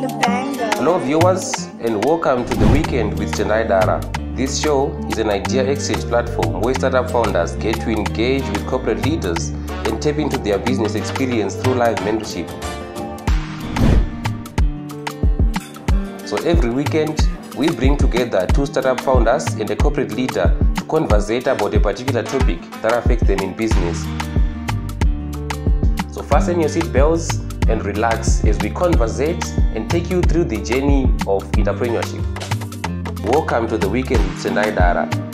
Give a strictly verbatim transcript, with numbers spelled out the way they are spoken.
the banger. Hello viewers, and welcome to The Weekend with Tendai Dara. This show is an idea exchange platform where startup founders get to engage with corporate leaders and tap into their business experience through live mentorship. So every weekend, we bring together two startup founders and a corporate leader to conversate about a particular topic that affects them in business. So fasten your seatbelts and relax as we conversate and take you through the journey of entrepreneurship. Welcome to The Weekend with Tendai Dara.